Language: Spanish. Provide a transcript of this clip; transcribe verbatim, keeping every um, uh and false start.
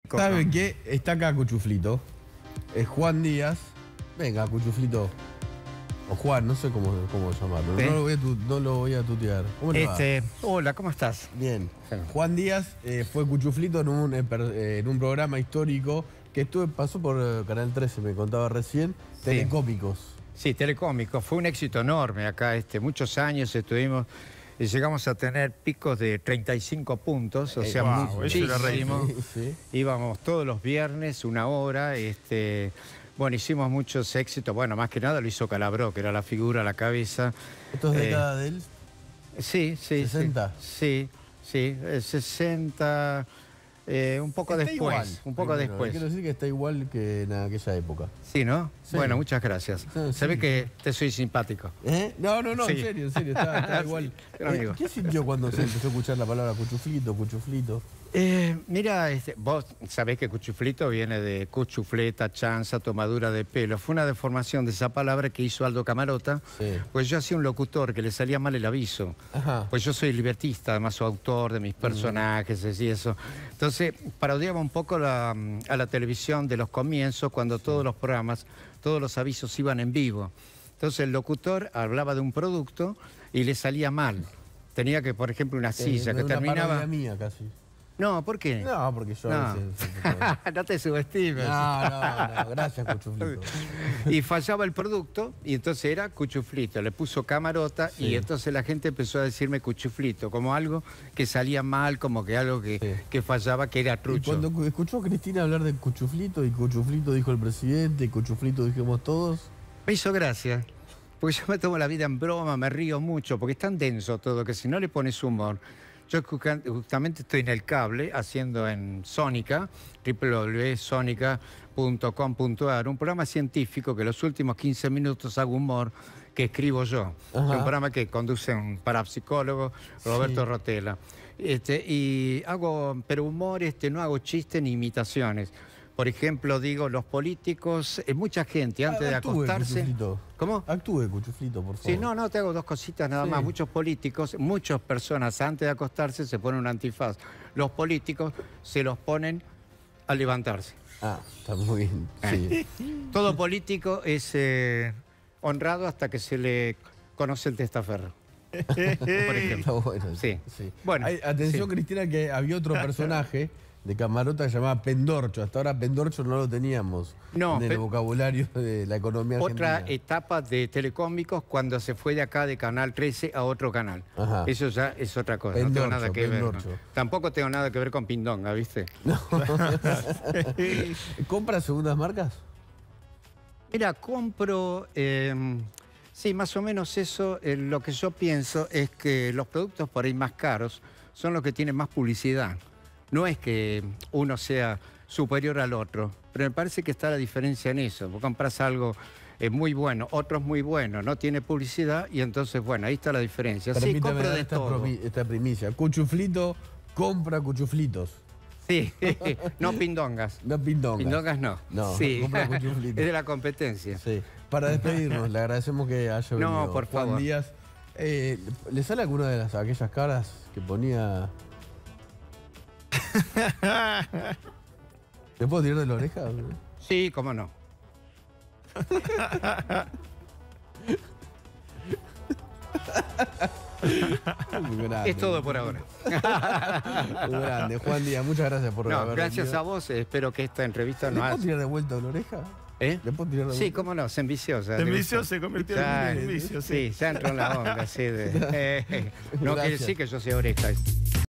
¿Saben qué? Está acá Cuchuflito. Es Juan Díaz. Venga, Cuchuflito. O Juan, no sé cómo, cómo llamarlo. ¿Sí? No, lo voy a tu, no lo voy a tutear. ¿Cómo le va? Este, hola, ¿cómo estás? Bien. Sí. Juan Díaz eh, fue Cuchuflito en un, eh, per- eh, en un programa histórico que estuve, pasó por eh, Canal trece, me contaba recién, Sí. Telecómicos. Sí, Telecómico. Fue un éxito enorme acá. Este, muchos años estuvimos y llegamos a tener picos de treinta y cinco puntos, o Eh, sea, wow, eso era muchísimo. rating. Sí, sí. Íbamos todos los viernes, una hora. Este, bueno, hicimos muchos éxitos. Bueno, más que nada lo hizo Calabró, que era la figura, la cabeza. ¿Esto es Eh, década de él? Sí, sí. ¿sesenta? Sí, sí, sí, eh, sesenta, eh, un poco Está después. igual, un poco primero. después. Quiero decir que está igual que en aquella época. Sí, ¿no? Sí. Bueno, muchas gracias. Sí, Se ve sí. que te soy simpático. ¿Eh? No, no, no, Sí. en serio, en serio, está, está igual. Sí, pero amigo. Eh, ¿Qué sintió cuando se empezó a escuchar la palabra cuchuflito, cuchuflito? Eh, mira, este, vos sabés que cuchuflito viene de cuchufleta, chanza, tomadura de pelo. Fue una deformación de esa palabra que hizo Aldo Camarota, Sí. pues yo hacía un locutor que le salía mal el aviso. Ajá. Pues yo soy libretista, además soy autor de mis personajes y eso. Entonces, parodiaba un poco la, a la televisión de los comienzos, cuando todos los programas, todos los avisos iban en vivo. Entonces el locutor hablaba de un producto y le salía mal. Tenía que, por ejemplo, una silla Eh, que una terminaba... parodia mía casi. No, ¿por qué? No, porque yo No. a veces... No te subestimes. No, no, no, gracias, cuchuflito. Y fallaba el producto y entonces era cuchuflito, le puso Camarota Sí. y entonces la gente empezó a decirme cuchuflito, como algo que salía mal, como que algo que, Sí. que fallaba, que era Y trucho. cuando cu- escuchó a Cristina hablar de cuchuflito, y cuchuflito dijo el presidente, y cuchuflito dijimos todos, Me hizo gracia, porque yo me tomo la vida en broma, me río mucho, porque es tan denso todo que si no le pones humor... Yo ju- justamente estoy en el cable haciendo en Sónica, w w w punto sonica punto com punto a r, un programa científico que los últimos quince minutos hago humor que escribo yo. Ajá. Es un programa que conduce un parapsicólogo, Roberto Sí. Rotella. Este, y hago, pero humor, este, no hago chistes ni imitaciones. Por ejemplo, digo, los políticos, eh, mucha gente antes de actúe, acostarse... cuchuflito. ¿Cómo? Actúe, cuchuflito, por favor. Sí, no, no, te hago dos cositas nada Sí. más. Muchos políticos, muchas personas antes de acostarse se ponen un antifaz. Los políticos se los ponen al levantarse. Ah, está muy bien, Eh. sí. Todo político es eh, honrado hasta que se le conoce el testaferro. Por ejemplo. Está bueno. Sí. sí. Bueno, Ay, atención, sí. Cristina, que había otro personaje de Camarota que se llamaba Pendorcho. Hasta ahora Pendorcho no lo teníamos No, en el pe- vocabulario de la economía Otra argentina. etapa de Telecómicos cuando se fue de acá de Canal trece a otro canal. Ajá. Eso ya es otra cosa, no Pendorcho, tengo nada que ver. ¿no? Pendorcho. Tampoco tengo nada que ver con Pindonga, ¿viste? ¿Compra segundas marcas? Mira, compro, eh, sí, más o menos eso, eh, lo que yo pienso es que los productos por ahí más caros son los que tienen más publicidad. No es que uno sea superior al otro, pero me parece que está la diferencia en eso. Vos compras algo eh, muy bueno, otro es muy bueno, no tiene publicidad y entonces, bueno, ahí está la diferencia. Sí, Permítame compro dar de esta, todo. promi- esta primicia. Cuchuflito compra cuchuflitos. Sí, no pindongas. No pindongas. Pindongas no. No, sí. compra Es cuchuflitos. de la competencia. Sí. Para despedirnos, le agradecemos que haya venido No, por Juan favor. Díaz. Eh, ¿Le sale alguna de las aquellas caras que ponía? ¿Le puedo tirar de la oreja? Sí, cómo no. Muy grande. Es todo por ahora. Muy grande. Juan Díaz, muchas gracias por No, haber gracias venido. a vos, eh, espero que esta entrevista ¿Le no puedo haga... tirar de vuelta de la oreja? ¿Eh? ¿Le puedo tirar de Sí, vuelta? cómo no, se envició. Se envició, se convirtió Ya, en un vicio, sí. Sí, ya entró en la onda, sí. De, eh, eh, no quiere Gracias. decir que yo sea oreja.